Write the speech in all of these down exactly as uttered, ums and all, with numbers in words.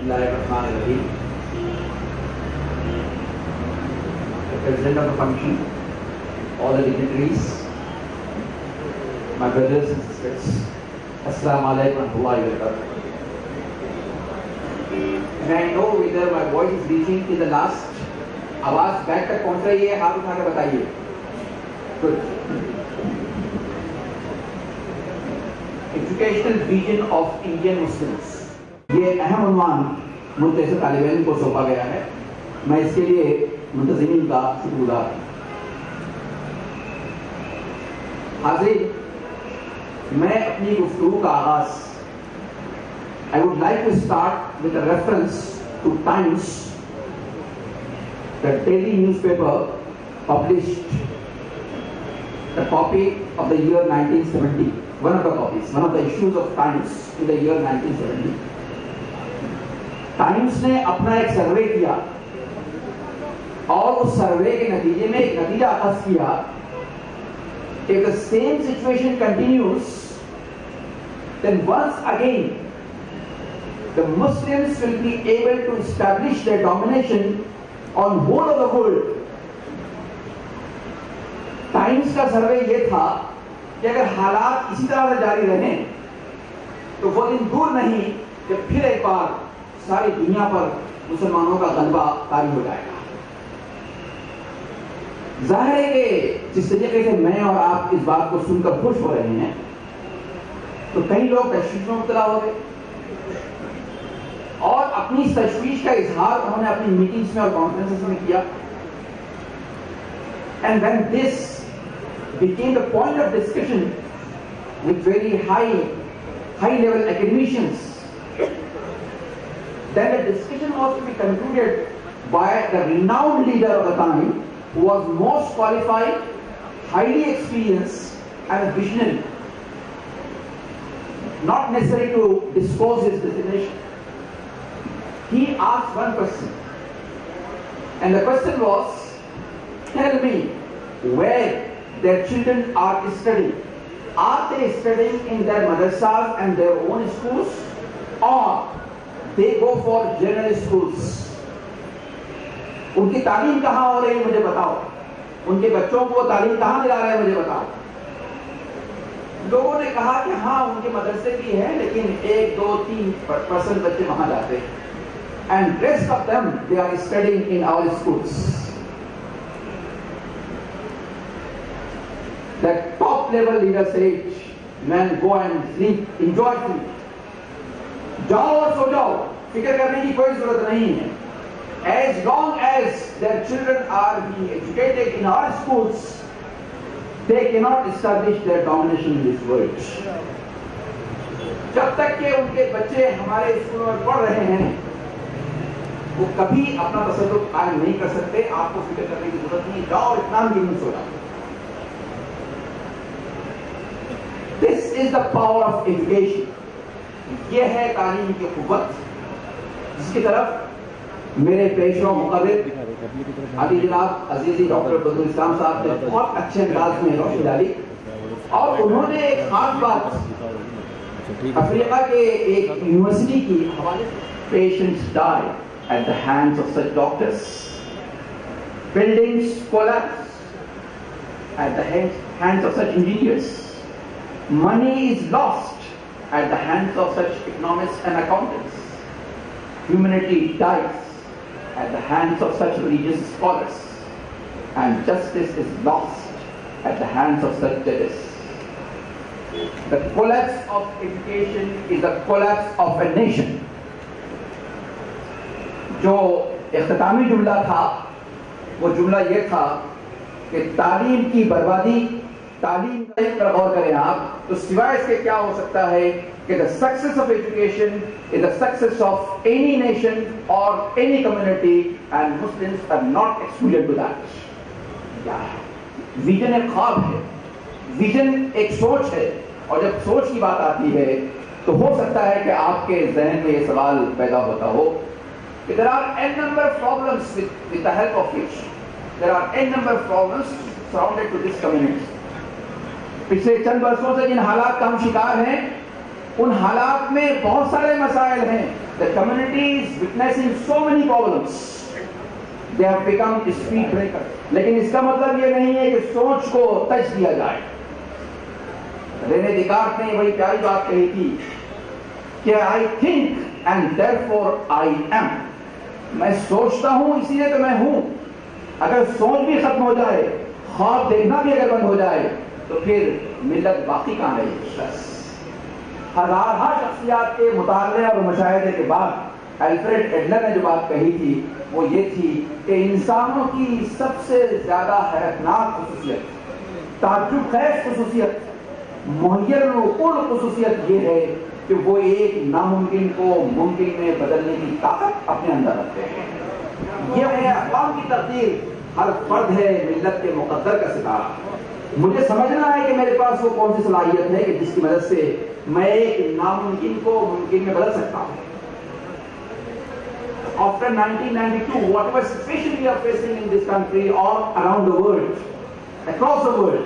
Bismillahirrahmanirrahim. The President of the function, all the dignitaries, my brothers and sisters, Assalamu alaikum wa rahmatullahi wa barakatuh. And I know whether my voice is reaching to the last, आवाज back तक पहुंच रही है, हाथ उठा के बताइए. Good. Educational vision of Indian Muslims. ये अहम उन्वान मुंतज़िर तालिब इल्म को सौंपा गया है. मैं इसके लिए मुंतज़िमीन का शुक्रगुज़ार हूं. हाज़रीन, मैं अपनी गुफ्तगू का आगाज़ I would like to start with a reference to Times, the daily newspaper published a copy of the year nineteen seventy, one of the copies, one of the issues of Times in the year nineteen seventy. Times ने अपना एक सर्वे किया और उस सर्वे के नतीजे में एक नतीजा अखज़ किया, if the same situation continues, then once again the Muslims will be able to establish their domination on whole of the world. Times का सर्वे ये था कि अगर हालात इसी तरह से जारी रहें तो वो दिन दूर नहीं कि फिर एक बार सारी दुनिया पर मुसलमानों का गलबा तारी हो जाएगा. जाहिर है कि जिस तरीके से मैं और आप इस बात को सुनकर खुश हो रहे हैं तो कई लोग तशवीश में मुब्तला हो गए और अपनी तशवीश का इजहार उन्होंने अपनी मीटिंग्स में और कॉन्फ्रेंसेस में किया. And when this became the point of discussion with very high, high-level academicians, then the discussion was to be concluded by the renowned leader of the time, who was most qualified, highly experienced, and a visionary. Not necessary to disclose his designation. He asked one question, and the question was, tell me where their children are studying. Are they studying in their madrasas and their own schools, or they go for general schools? उनकी तालीम कहाँ हो रही है मुझे बताओ. उनके बच्चों को तालीम कहाँ दिला रहे हैं मुझे बताओ. लोगों ने कहा कि हाँ उनके मदरसे भी हैं लेकिन एक दो तीन परसेंट बच्चे वहां जाते हैं. And rest of them, they are studying in our schools. The top level leader said, man, go and sleep, enjoy sleep. जाओ और सो जाओ, फिक्र करने की कोई जरूरत नहीं है. As long as their children are being educated in our schools, they cannot establish their domination in this world. जब तक के उनके बच्चे हमारे स्कूलों में पढ़ रहे हैं वो कभी अपना तसल्लुक कायम नहीं कर सकते. आपको फिक्र करने की जरूरत नहीं. जाओ इत्मीनान के लिए सो जाओ. This is the power of education. ये है तालीम की क़ुव्वत जिसकी तरफ मेरे पेशवा मुक़र्रिर अली जनाब अजीज़ी डॉक्टर बदरुल इस्लाम साहब ने बहुत अच्छे अंदाज में रोशनी डाली और उन्होंने एक खास बात अफ्रीका के एक यूनिवर्सिटी की हवाले से patients die at the hands of such doctors, buildings collapse at the hands of such engineers, money is lost at the hands of such economists and accountants, humanity dies at the hands of such religious scholars, and justice is lost at the hands of such judges. The collapse of education is the collapse of a nation. जो इख्तितामी जुमला था वो जुमला ये था कि तालीम की बर्बादी, तालीम पर गौर करें आप तो सिवाय इसके क्या हो सकता है कि the success of education is the success of any nation or any community and Muslims are not excluded to that. क्या है? विजन एक ख्वाब है, विजन एक सोच है और जब सोच की बात आती है तो हो सकता है कि आपके जहन में ये सवाल पैदा होता हो there are n number of problems with, with the help of which there are n number of problems surrounded to this community. पिछले चंद वर्षों से जिन हालात का हम शिकार हैं ان حالات میں بہت سارے مسائل ہیں. The community is witnessing so many problems. They have become speed breakers. لیکن اس کا مطلب یہ نہیں ہے کہ سوچ کو تج دیا جائے. رینے دیکارت نے وہی پیاری بات کہی تھی کہ I think and therefore I am. میں سوچتا ہوں اسی لیے تو میں ہوں. اگر سوچ بھی ختم ہو جائے, خواب دیکھنا بھی اگر بند ہو جائے, تو پھر ملت باقی کہاں رہی؟ ہزارہ شخصیات کے مطالعے اور مشاہدے کے بعد الفریڈ ایڈلر نے جو بات کہی تھی وہ یہ تھی کہ انسانوں کی سب سے زیادہ حیرتناک خصوصیت, تعجب خیز خصوصیت, محیر العقول خصوصیت یہ ہے کہ وہ ایک ناممکن کو ممکن میں بدلنے کی طاقت اپنے اندر رکھتے ہیں. یہ ہے اقوام کی تقدیر. ہر فرد ہے ملت کے مقدر کا ستارہ. مجھے سمجھنا ہے کہ میرے پاس وہ کون سی صلاحیت ہے کہ جس کی مدد سے میں ایک ناممکن کو ممکن میں بدل سکتا ہوں. After nineteen ninety-two, whatever situation we are facing in this country or around the world, across the world,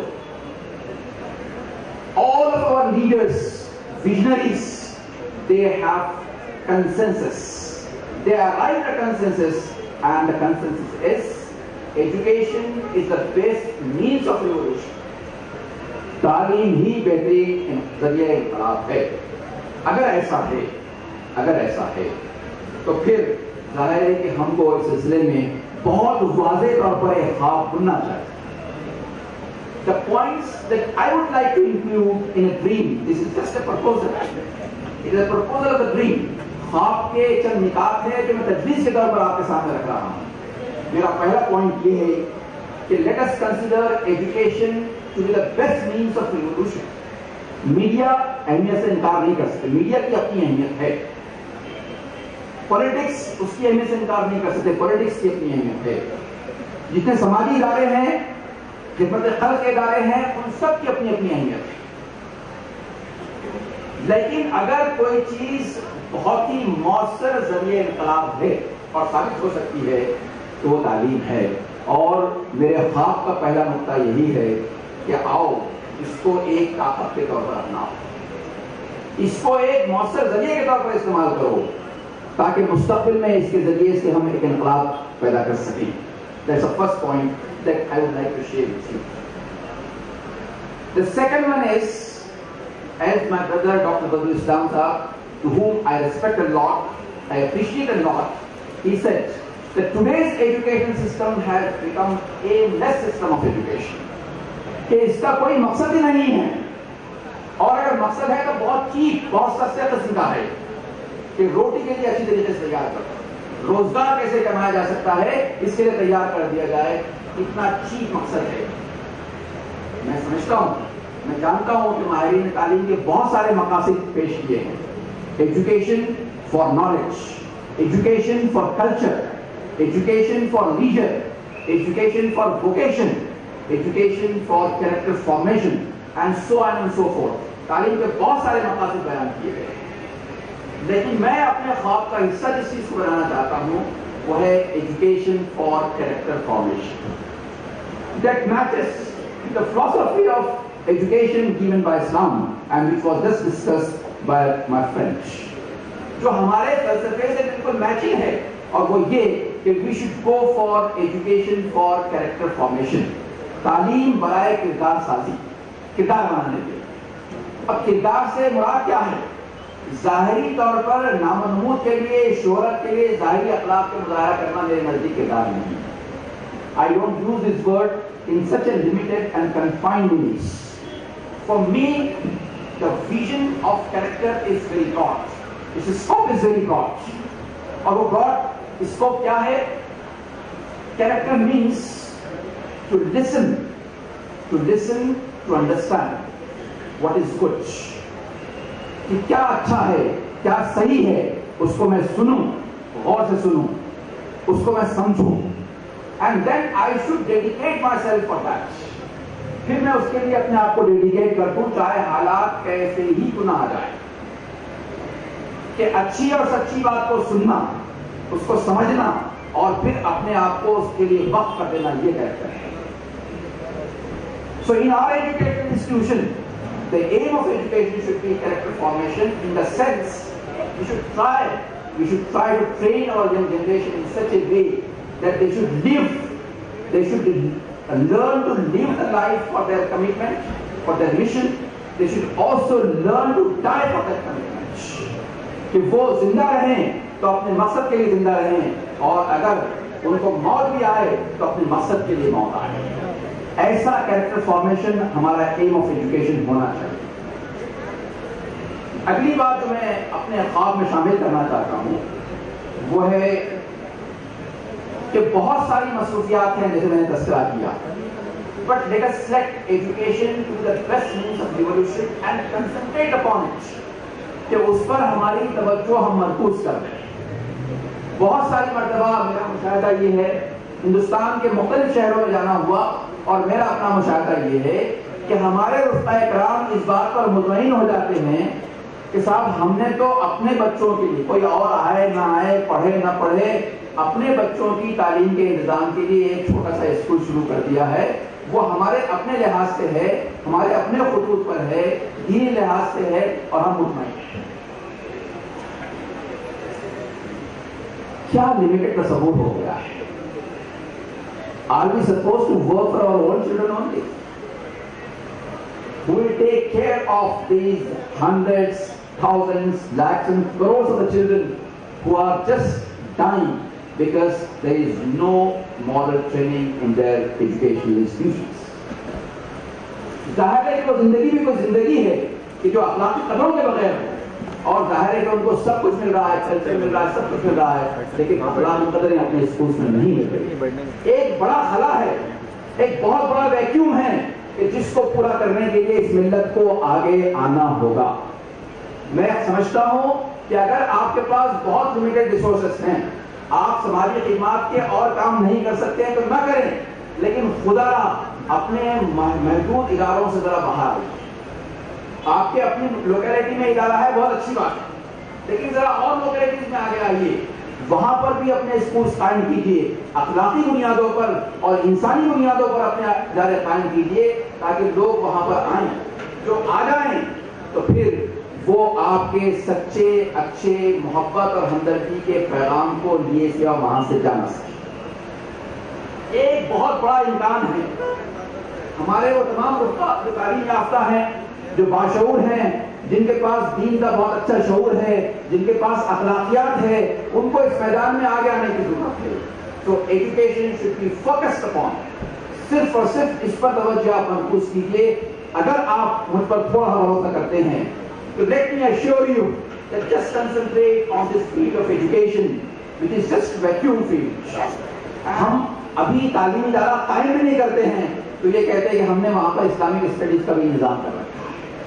all of our leaders, visionaries, they have consensus. They arrived at consensus, and the consensus is education is the best means of revolution. تعلیم ہی بہترین ذریعہ انقلاب ہے. اگر ایسا ہے اگر ایسا ہے تو پھر ظاہر ہے کہ ہم کو اس سلسلے میں بہت واضح طور پر ایک خواب بننا چاہیے. The points that I would like to include in a dream, this is just a proposal. It is a proposal of a dream. خواب کے چند نکات ہیں جو میں تجویز کے طور پر آپ کے سامنے رکھ رہا ہوں. میرا پہلا پوائنٹ یہ ہے کہ let us consider education to be the best means of revolution. Media اہمیت سے انکار نہیں کر سکتے. میڈیا کی اپنی اہمیت ہے. پولیٹکس اس کی اہمیت سے انکار نہیں کر سکتے. پولیٹکس کی اپنی اہمیت ہے. جتنے سماجی ادارے ہیں, خدمت خلق کے ادارے ہیں, ان سب کی اپنی اپنی اہمیت ہے. لیکن اگر کوئی چیز بہت ہی مؤثر ذریعہ انقلاب ہے اور ثابت ہو سکتی ہے تو وہ تعلیم ہے. اور میرے خواب کا پہلا نقطہ یہی ہے کہ آؤ اس کو ایک طاقت کے طور پر اپناؤ, اس کو ایک مؤثر ذریعے کے طور پر استعمال کرو تاکہ مستقبل میں اس کے ذریعے سے ہم ایک انقلاب پیدا کر سکیں. That's the first point that I would like to share with you. The second one is, as my brother Doctor Badrul Islam Sahab, to whom I respect a lot, I appreciate a lot, he said that today's education system has become a aimless system of education. کہ اس کا کوئی مقصد ہی نہیں ہے, اور اگر مقصد ہے تو بہت چیپ, بہت سستے قسم کا ہے کہ روٹی کے لیے اچھی طریقے سے تیار کرو, روزگار کیسے کمایا جا سکتا ہے اس کے لیے تیار کر دیا جائے. اتنا چیپ مقصد ہے. میں سمجھتا ہوں, میں جانتا ہوں کہ ماہرین تعلیم کے بہت سارے مقاصد پیش کیے ہیں. Education for knowledge, education for culture, education for leisure, education for vocation, education for character formation, and so on and so forth. تعلیم کے بہت سارے مقاصد بیان کیے گئے ہیں. لیکن میں اپنے خواب کا حصہ جس چیز کو بنانا چاہتا ہوں وہ ہے education for character formation. That matches the philosophy of education given by Islam and which was just discussed by my friend. جو ہمارے فلسفے سے بالکل میچنگ ہے, اور وہ یہ کہ we should go for education for character formation. تعلیم برائے کردار سازی, کردار بنانے کے. اب کردار سے مراد کیا ہے؟ ظاہری طور پر نامنمود کے لیے, شہرت کے لیے ظاہری اخلاق کے مظاہرہ کرنا میرے نزدیک کردار نہیں. I don't use this word in such a limited and confined meaning. For me, the vision of character is very broad. Its scope is very broad. اور وہ broad scope کیا ہے؟ Character means to listen, to listen, to understand what is good. کہ کیا اچھا ہے, کیا صحیح ہے, اس کو میں سنوں, غور سے سنوں, اس کو میں سمجھوں, and then I should dedicate myself for that. پھر میں اس کے لیے اپنے آپ کو ڈیڈیکیٹ کر دوں چاہے حالات کیسے ہی کیوں نہ آ جائے. کہ اچھی اور سچی بات کو سننا, اس کو سمجھنا, اور پھر اپنے آپ کو اس کے لیے وقف کر دینا, یہ کہتے ہیں. So in our education institution, the aim of education should be character formation in the sense we should try, we should try to train our young generation in such a way that they should live, they should learn to live the life for their commitment, for their mission. They should also learn to die for their commitment. کہ وہ زندہ رہیں تو اپنے مقصد کے لیے زندہ رہیں اور اگر ان کو موت بھی آئے تو اپنے مقصد کے لیے موت آئے. ایسا کیریکٹر فارمیشن ہمارا ایم آف ایجوکیشن ہونا چاہیے. اگلی بات جو میں اپنے خواب میں شامل کرنا چاہتا ہوں وہ ہے کہ بہت ساری مصروفیات ہیں جیسے میں نے تذکرہ کیا, but let us select education to the best means of evolution and concentrate upon it, کہ اس پر ہماری توجہ ہم مرکوز کر دیں. بہت ساری مرتبہ میرا مشاہدہ یہ ہے, ہندوستان کے مختلف شہروں میں جانا ہوا اور میرا اپنا مشاہدہ یہ ہے کہ ہمارے رفقائے کرام اس بات پر مطمئن ہو جاتے ہیں کہ صاحب ہم نے تو اپنے بچوں کے لیے, کوئی اور آئے نہ آئے, پڑھے نہ پڑھے, اپنے بچوں کی تعلیم کے انتظام کے لیے ایک چھوٹا سا اسکول شروع کر دیا ہے. وہ ہمارے اپنے لحاظ سے ہے, ہمارے اپنے خطوط پر ہے, دینی لحاظ سے ہے اور ہم مطمئن ہیں. کیا لمیٹڈ تصور ہو گیا ہے. Are we supposed to work for our own children only? We will take care of these hundreds, thousands, lakhs and crores of the children who are just dying because there is no moral training in their educational institutions. ظاہر ہے کہ وہ زندگی بھی کوئی زندگی ہے کہ جو اخلاقی قدروں کے بغیر ہے, اور ظاہر ہے کہ ان کو سب کچھ مل رہا ہے, کلچر مل رہا ہے, سب کچھ مل رہا ہے, لیکن اخلاقی قدریں اپنے اسکولس میں نہیں مل رہی. ایک بڑا خلا ہے, ایک بہت بڑا ویکیوم ہے کہ جس کو پورا کرنے کے لیے اس ملت کو آگے آنا ہوگا. میں سمجھتا ہوں کہ اگر آپ کے پاس بہت لمیٹڈ ریسورسز ہیں, آپ سماجی خدمات کے اور کام نہیں کر سکتے ہیں تو نہ کریں, لیکن خدا اپنے محدود اداروں سے ذرا باہر آئیے. آپ کے اپنی لوکیلٹی میں ادارہ ہے, بہت اچھی بات ہے, لیکن ذرا اور لوکیلٹیز میں آگے آئیے, وہاں پر بھی اپنے اسکولز قائم کیجیے, اخلاقی بنیادوں پر اور انسانی بنیادوں پر اپنے ادارے قائم کیجیے تاکہ لوگ وہاں پر آئیں. جو آ جائیں تو پھر وہ آپ کے سچے اچھے محبت اور ہمدردی کے پیغام کو لیے سے اور وہاں سے جانا سکیں. ایک بہت بڑا امکان ہے ہمارے وہ تمام رفقا جو تعلیم یافتہ ہیں, جو باشعور ہیں, جن کے پاس دین کا بہت اچھا شعور ہے, جن کے پاس اخلاقیات ہے, ان کو اس میدان میں آگے آنے کی ضرورت ہے. تو education should be focused upon, صرف اور صرف اس پر توجہ آپ مرکوز کیجیے. اگر آپ مجھ پر تھوڑا بھروسہ کرتے ہیں تو let me assure you that just concentrate on this field of education which is just vacuum field. ہم ابھی تعلیمی ادارہ قائم بھی نہیں کرتے ہیں تو یہ کہتے ہیں کہ ہم نے وہاں پر اسلامک اسٹڈیز کا بھی انتظام کر رکھا.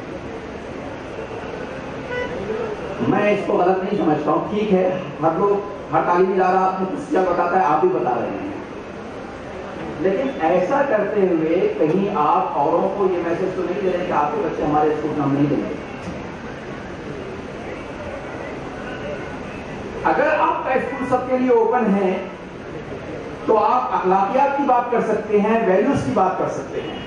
میں اس کو غلط نہیں سمجھتا ہوں, ٹھیک ہے, ہر لوگ ہر تعلیمی ادارہ اپنی خصوصیات بتاتا ہے, آپ بھی بتا رہے ہیں, لیکن ایسا کرتے ہوئے کہیں آپ اوروں کو یہ میسج تو نہیں دے رہے کہ آپ کے بچے ہمارے اسکول میں ہم نہیں دیں گے. اگر آپ کا اسکول سب کے لیے اوپن ہے تو آپ اخلاقیات کی بات کر سکتے ہیں, ویلیوز کی بات کر سکتے ہیں,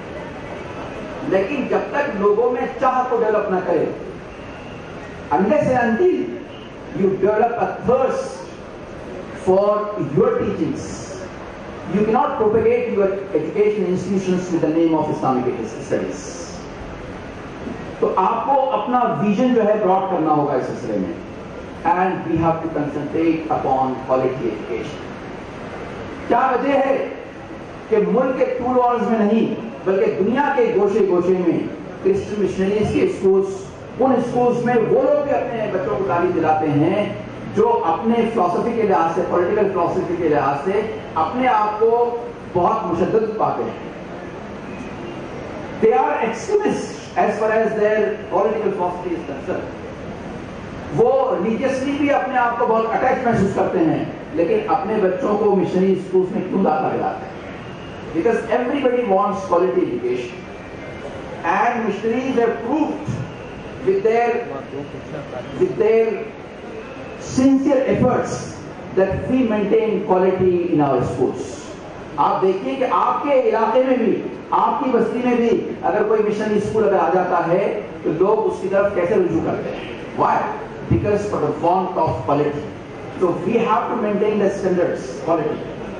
لیکن جب تک لوگوں میں چاہ کو ڈیولپ نہ کرے, unless and until you develop a thirst for your teachings, you cannot propagate your education institutions with the name of Islamic studies. تو آپ کو اپنا ویژن جو ہے براڈ کرنا ہوگا اس سلسلے میں, and we have to concentrate upon quality education. کیا وجہ ہے کہ ملک کے ٹول وارز میں نہیں بلکہ دنیا کے گوشے گوشے میں کرسچن مشنریز کے اسکولز, ان اسکولز میں وہ لوگ بھی اپنے بچوں کو تعلیم دلاتے ہیں جو اپنے فلسفی کے لحاظ سے, پولیٹیکل فلسفی کے لحاظ سے اپنے آپ کو بہت مشدد پاتے ہیں. They are extremists as far as their political philosophy is concerned. وہ ریلیجیسلی بھی اپنے آپ کو بہت اٹیچ محسوس کرتے ہیں, لیکن اپنے بچوں کو مشنری اسکولز میں کیوں داخلہ دلاتے ہیں؟ Because everybody wants quality education, and missionaries have proved with their with their sincere efforts that we maintain quality in our schools. آپ دیکھیے کہ آپ کے علاقے میں بھی آپ کی بستی میں بھی اگر کوئی مشنری اسکول اگر آ جاتا ہے تو لوگ اس کی طرف کیسے رجوع کرتے ہیں؟ Why? Because for the want of quality. So we have to maintain the standards, quality.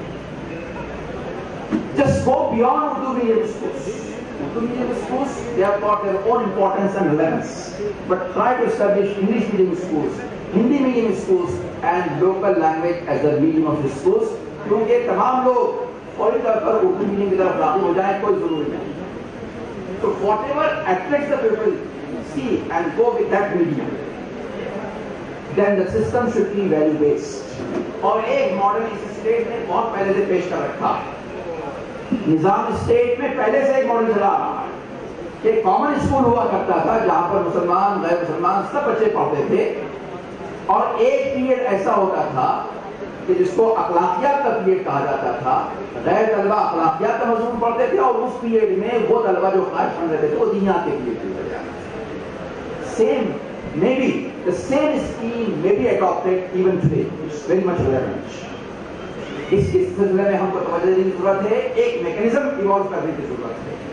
Just go beyond Urdu medium schools. Urdu medium schools, they have got their own importance and relevance. But try to establish English medium schools, Hindi medium schools, and local language as the medium of the schools. کیونکہ تمام لوگ فوری طور پر Urdu medium کی طرف راغب ہو جائیں، کوئی ضروری نہیں. تو whatever attracts the people see and go with that medium, then the system should be value based. اور ایک ماڈل اس اسٹیٹ نے بہت پہلے سے پیش کر رکھا ہے، نظام اسٹیٹ میں پہلے سے ایک ماڈل چلا رہا ہے کہ کامن اسکول ہوا کرتا تھا جہاں پر مسلمان غیر مسلمان سب بچے پڑھتے تھے، اور ایک پیریڈ ایسا ہوتا تھا کہ جس کو اخلاقیات کا پیریڈ کہا جاتا تھا. غیر طلبہ اخلاقیات کا مضمون پڑھتے تھے، اور اس پیریڈ میں وہ طلبہ جو خارج پڑھ رہے تھے وہ دینیات کے پیریڈ میں جاتے تھے. Same may be the same scheme may be adopted even today. It's very much relevant. اس سلسلے میں ہم کو توجہ دینے کی ضرورت ہے، ایک میکینزم ایوالو کرنے کی ضرورت ہے.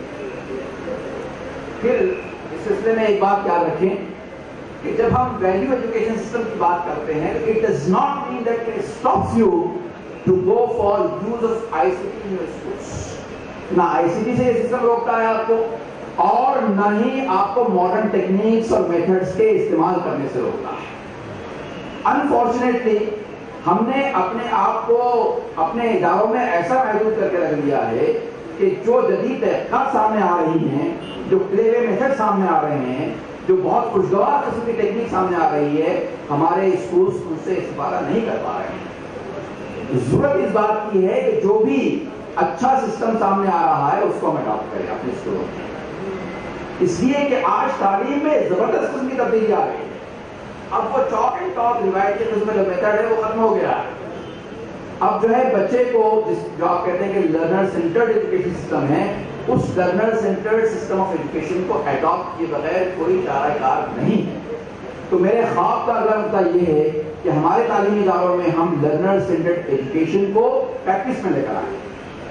پھر اس سلسلے میں ایک بات یاد رکھیں کہ جب ہم ویلیو ایجوکیشن سسٹم کی بات کرتے ہیں، it does not mean that it stops you to go for use of I C T in your schools. نہ آئی سی ٹی سے یہ سسٹم روکتا ہے آپ کو، اور نہ ہی آپ کو ماڈرن ٹیکنیکس اور میتھڈس کے استعمال کرنے سے روکتا ہے. انفارچونیٹلی ہم نے اپنے آپ کو اپنے اداروں میں ایسا محدود کر کے رکھ دیا ہے کہ جو جدید تحقیقات سامنے آ رہی ہیں، جو کلیوے میتھڈ سامنے آ رہے ہیں، جو بہت خوشگوار قسم کی ٹیکنیک سامنے آ رہی ہے، ہمارے اسکولس ان سے استفادہ نہیں کر پا رہے ہیں. ضرورت اس بات کی ہے کہ جو بھی اچھا سسٹم سامنے آ رہا ہے اس کو ہم اڈاپٹ کریں اپنے اسکولوں میں. اس لیے کہ آج تعلیم میں زبردست قسم کی تبدیلی آ گئی ہے. اب وہ چاک اینڈ ٹاک روایتی قسم کا جو میتھڈ ہے وہ ختم ہو گیا ہے. اب جو ہے بچے کو جس جو آپ کہتے ہیں کہ لرنر سینٹرڈ ایجوکیشن سسٹم ہے، اس learner centred system of education کو اڈاپٹ کیے بغیر کوئی چارہ کار نہیں ہے. تو میرے خواب کا اگلا نقطہ یہ ہے کہ ہمارے تعلیمی اداروں میں ہم لرنر سینٹرڈ ایجوکیشن کو پریکٹس میں لے کر آئیں.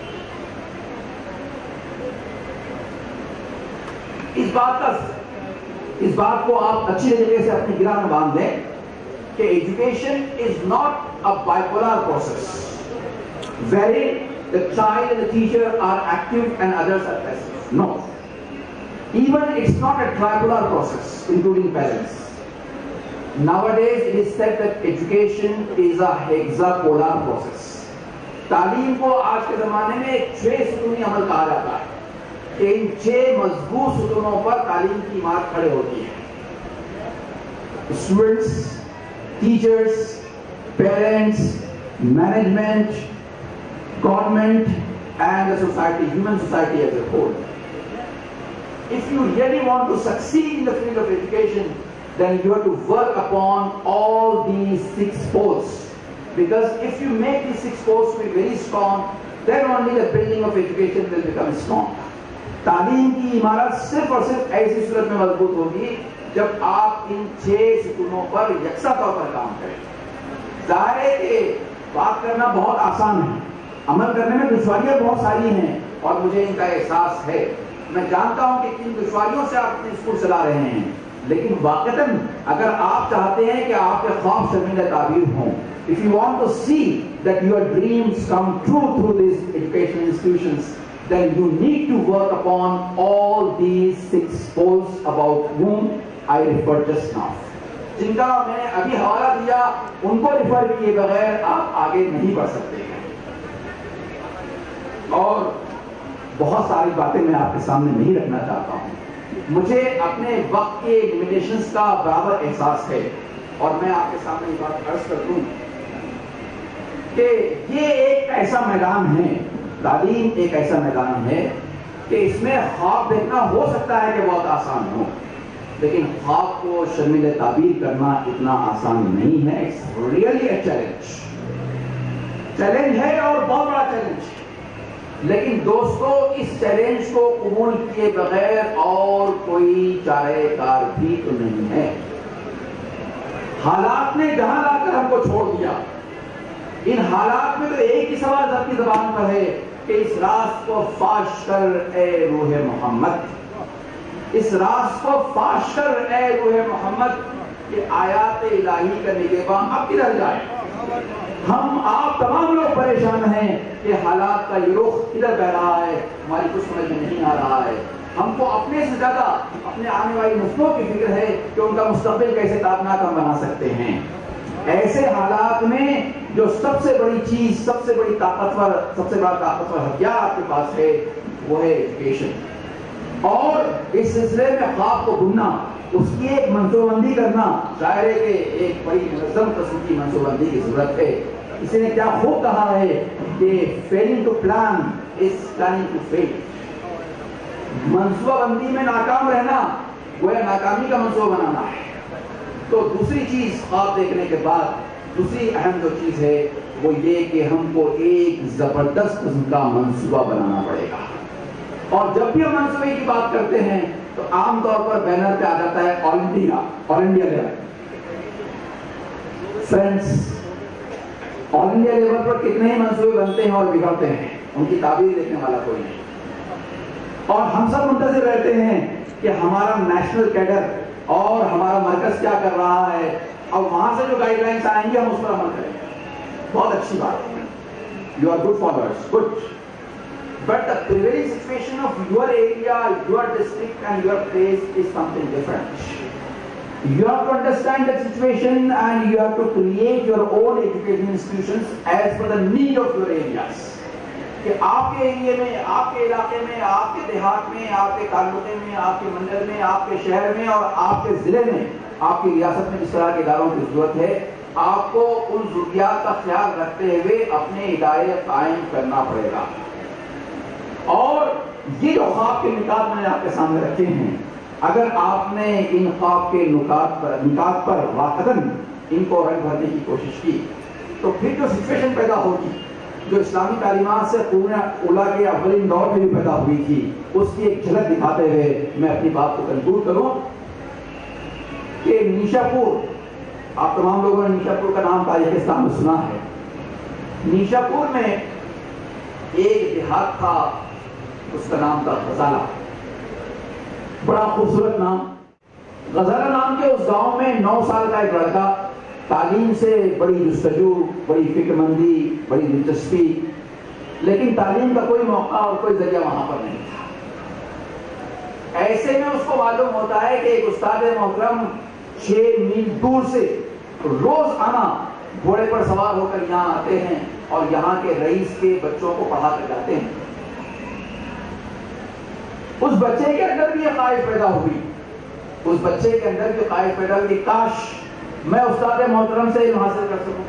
اس بات کا اس بات کو آپ اچھی طریقے سے اپنی گرہ میں باندھ دیں کہ education is not a bipolar process wherein the child and the teacher are active and others are passive. No. Even it's not a tripolar process, including parents. Nowadays it is said that education is a hexapolar process. تعلیم کو آج کے زمانے میں چھ ستونی عمل کہا جاتا ہے کہ ان چھ مضبوط ستونوں پر تعلیم کی عمارت کھڑے ہوتی ہے. Students, teachers, parents, management, government and the society, human society as a whole. If you really want to succeed in the field of education, then you have to work upon all these six poles. Because if you make these six poles to be very strong, then only the building of education will become strong. تعلیم کی عمارت صرف اور صرف ایسی صورت میں مضبوط ہوگی جب آپ ان چھ ستونوں پر یکساں طور پر کام کریں. ظاہر ہے کہ بات کرنا بہت آسان ہے، عمل کرنے میں دشواریاں بہت ساری ہیں، اور مجھے ان کا احساس ہے. میں جانتا ہوں کہ کن دشواریوں سے آپ اپنے اسکول چلا رہے ہیں، لیکن واقعتاً اگر آپ چاہتے ہیں کہ آپ کے خواب شرمندہ تعبیر ہوں، if you want to see that your dreams come true through these educational institutions, then you need to work upon all these six poles about whom I referred just now. جن کا میں نے ابھی حوالہ دیا ان کو ریفر کیے بغیر آپ آگے نہیں بڑھ سکتے ہیں. اور بہت ساری باتیں میں آپ کے سامنے نہیں رکھنا چاہتا ہوں. مجھے اپنے وقت کے لمیٹیشنز کا برابر احساس ہے، اور میں آپ کے سامنے یہ بات عرض کر دوں کہ یہ ایک ایسا میدان ہے، تعلیم ایک ایسا میدان ہے کہ اس میں خواب دیکھنا ہو سکتا ہے کہ بہت آسان ہو، لیکن خواب کو شامل تعبیر کرنا اتنا آسان نہیں ہے. It's really a challenge challenge ہے اور بہت بڑا چیلنج ہے. لیکن دوستو اس چیلنج کو قبول کیے بغیر اور کوئی چارہ کار بھی تو نہیں ہے. حالات نے جہاں لا کر ہم کو چھوڑ دیا، ان حالات میں تو ایک ہی سوال ذاتی زبان پر ہے کہ اس راز کو فاش کر اے روح محمد، اس راز کو فاش کر اے روح محمد کہ آیات الہی کا نگہباں اب کدھر جائے؟ ہم آپ تمام لوگ پریشان ہیں کہ حالات کا یہ رخ کدھر بہ رہا ہے، ہماری کچھ سمجھ میں نہیں آ رہا ہے۔ ہم کو اپنے سے زیادہ اپنے آنے والی نسلوں کی فکر ہے کہ ان کا مستقبل کیسے تابناک ہم بنا سکتے ہیں۔ ایسے حالات میں جو سب سے بڑی چیز، سب سے بڑی طاقتور سب سے بڑا طاقتور ہتھیار آپ کے پاس ہے وہ ہے ایجوکیشن، اور اس سلسلے میں خواب کو بننا، اس کی ایک منصوبہ بندی کرنا، ظاہر ہے کہ ایک بڑی منظم قسم کی منصوبہ بندی کی ضرورت ہے۔ اسی نے کیا خوب کہا ہے کہ failing to plan is planning to fail, منصوبہ بندی میں ناکام رہنا گویا ناکامی کا منصوبہ بنانا ہے۔ تو دوسری چیز خواب دیکھنے کے بعد دوسری اہم جو چیز ہے وہ یہ کہ ہم کو ایک زبردست قسم کا منصوبہ بنانا پڑے گا، اور جب بھی ہم منصوبے کی بات کرتے ہیں تو عام طور پر بینر پہ آ جاتا ہے all India all India level. Friends, all India level پر کتنے ہی منصوبے بنتے ہیں اور بگڑتے ہیں، ان کی تعبیر دیکھنے والا کوئی نہیں، اور ہم سب منتظر رہتے ہیں کہ ہمارا نیشنل کیڈر اور ہمارا مرکز کیا کر رہا ہے، اور وہاں سے جو گائیڈ لائنس آئیں گے ہم اس پر عمل کریں گے۔ بہت اچھی بات ہے، you are good followers, good, but the prevailing situation of your area, your district and your place is something different. You have to understand that situation and you have to create your own education institutions as per the need of your areas. کہ آپ کے ایریے میں، آپ کے علاقے میں، آپ کے دیہات میں، آپ کے تعلقے میں، آپ کے منڈل میں، آپ کے شہر میں اور آپ کے ضلع میں، آپ کی ریاست میں جس طرح کے اداروں کی ضرورت ہے، آپ کو ان ضروریات کا خیال رکھتے ہوئے اپنے ادارے قائم کرنا پڑے گا۔ اور یہ جو خواب کے نکات میں نے آپ کے سامنے رکھے ہیں، اگر آپ نے ان خواب کے نکات پر نکات پر واقعاً ان کو رنگ بھرنے کی کوشش کی تو پھر جو سچویشن پیدا ہوگی جو اسلامی تعلیمات سے قرون اولیٰ کے اولین دور میں بھی پیدا ہوئی تھی، اس کی ایک جھلک دکھاتے ہوئے میں اپنی بات کو کنکلوڈ کروں کہ نیشا پور، آپ تمام لوگوں نے نیشا پور کا نام تاریخ اسلام میں سنا ہے۔ نیشا پور میں ایک دیہات تھا، اس کا نام تھا غزالہ، بڑا خوبصورت نام۔ غزالہ نام کے اس گاؤں میں نو سال کا ایک لڑکا، تعلیم سے بڑی جستجو، بڑی فکر مندی، بڑی دلچسپی، لیکن تعلیم کا کوئی موقع اور کوئی ذریعہ وہاں پر نہیں تھا۔ ایسے میں اس کو معلوم ہوتا ہے کہ ایک استاد محترم چھ میل دور سے روز آنا گھوڑے پر سوار ہو کر یہاں آتے ہیں اور یہاں کے رئیس کے بچوں کو پڑھا کر جاتے ہیں۔ اس بچے کے اندر بھی یہ خواہش پیدا ہوئی، اس بچے کے اندر بھی خواہش پیدا ہوئی کہ کاش میں استاد محترم سے علم حاصل کر سکوں۔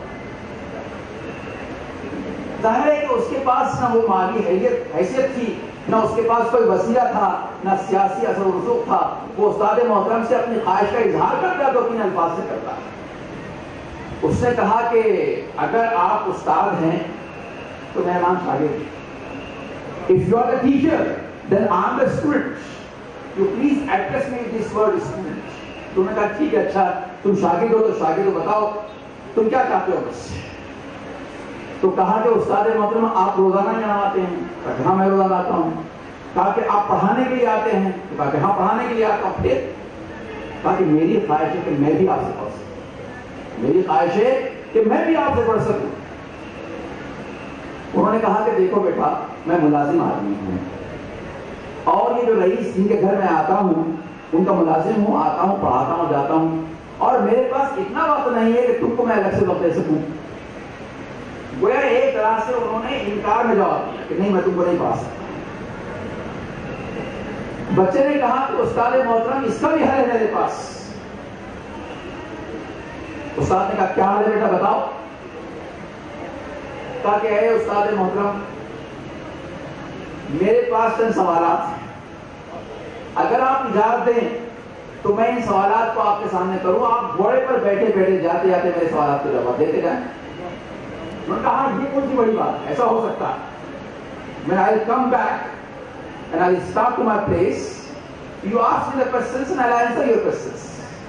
ظاہر ہے کہ اس کے پاس نہ وہ مالی حیثیت حیثیت تھی، نہ اس کے پاس کوئی وسیلہ تھا، نہ سیاسی اثر و رسوخ تھا۔ وہ استاد محترم سے اپنی خواہش کا اظہار کرتا تو کن الفاظ سے کرتا۔ اس نے کہا کہ اگر آپ استاد ہیں تو میں نام شاگرد۔ If you are the teacher, then I am the student. You please address me with this word student. تو نے کہا ٹھیک ہے، اچھا تم شاگرد ہو تو شاگرد ہو، بتاؤ تم کیا چاہتے ہو بس۔ تو کہا کہ استاد محترم آپ روزانہ یہاں آتے ہیں؟ کہا ہاں میں روزانہ آتا ہوں۔ کہا کہ آپ پڑھانے کے لیے آتے ہیں؟ تو کہا کہ ہاں پڑھانے کے لیے آتا ہوں۔ پھر کہا کہ میری خواہش ہے کہ میں بھی آپ سے پڑھ سکوں، میری خواہش ہے کہ میں بھی آپ سے پڑھ سکوں۔ انہوں نے کہا کہ دیکھو بیٹا، میں ملازم آدمی ہوں اور یہ جو رئیس جن کے گھر میں آتا ہوں ان کا ملازم ہوں، آتا ہوں، پڑھاتا ہوں، جاتا ہوں، اور میرے پاس اتنا وقت نہیں ہے کہ تم کو میں الگ سے وقت دے سکوں۔ گویا ایک طرح سے انہوں نے انکار میں جواب دیا کہ نہیں میں تم کو نہیں پڑھا سکتا۔ بچے نے کہا کہ استاد محترم اس کا بھی حل ہے میرے پاس۔ استاد نے کہا کیا حل ہے بیٹا بتاؤ؟ کہا کہ اے استاد محترم میرے پاس چند سوالات ہیں، اگر آپ اجازت دیں تو میں ان سوالات کو آپ کے سامنے کروں، آپ گھوڑے پر بیٹھے بیٹھے جاتے جاتے میرے سوالات کو جواب دیتے جائیں۔ انہوں نے کہا یہ کون سی بڑی بات ہے، ایسا ہو سکتا ہے۔ When I will come back and I will start to my place, you ask me the questions and I will answer your questions.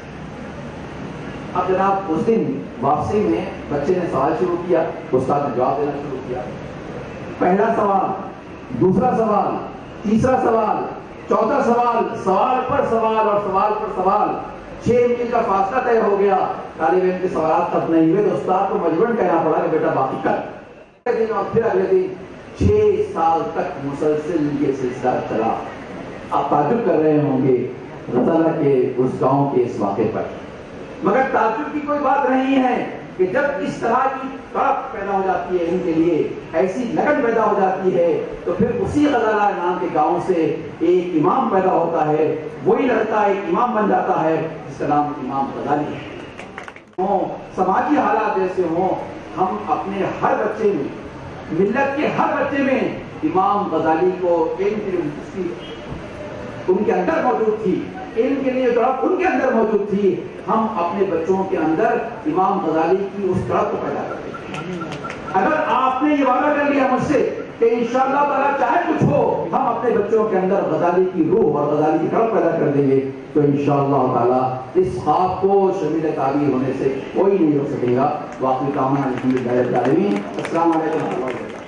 اب جناب اس دن واپسی میں بچے نے سوال شروع کیا، استاد نے جواب دینا شروع کیا۔ پہلا سوال دوسرا سوال، تیسرا سوال، چوتھا سوال، سوال پر سوال اور سوال پر سوال، چھ میل کا فاصلہ طے ہو گیا، طالب علم کے سوالات ختم نہیں ہوئے تو استاد کو مجبوراً کہنا پڑا کہ بیٹا باقی کر دن، اور پھر اگلے دن چھ سال تک مسلسل یہ سلسلہ چلا۔ آپ تعجب کر رہے ہوں گے غزالہ کے اس گاؤں کے اس واقعے پر، مگر تعجب کی کوئی بات نہیں ہے کہ جب اس طرح کی تڑپ پیدا ہو جاتی ہے ان کے لیے، ایسی لگن پیدا ہو جاتی ہے، تو پھر اسی غزالہ نام کے گاؤں سے ایک امام پیدا ہوتا ہے، وہی لڑکا ایک امام بن جاتا ہے جس کا نام امام غزالی ہے۔ سماجی حالات جیسے ہوں، ہم اپنے ہر بچے میں، ملت کے ہر بچے میں امام غزالی کو علم کی دلچسپی ان کے اندر موجود تھی، علم کے لیے تڑپ ان کے اندر موجود تھی، ہم اپنے بچوں کے اندر امام غزالی کی اس تڑپ کو پیدا کرتے ہیں۔ اگر آپ نے یہ وعدہ کر لیا مجھ سے کہ انشاءاللہ تعالیٰ چاہے کچھ ہو ہم اپنے بچوں کے اندر غزالی کی روح اور غزالی کی تڑپ پیدا کر دیں گے، تو انشاءاللہ تعالیٰ اس خواب کو شامل تعبیر ہونے سے کوئی نہیں ہو سکے گا۔ واقعی کامنا الحمدللہ رب العالمین۔ السلام علیکم۔